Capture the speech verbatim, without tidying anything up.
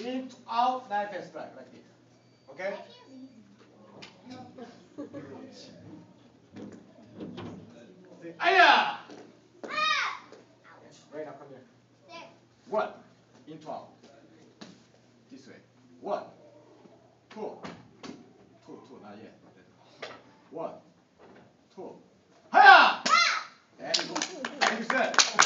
in, out, knife and strike, like this. Okay? See, aya! Right now, come here. One, into out. This way. One, two, two, two, not yet. One, two, hiya! And you go. Like you said.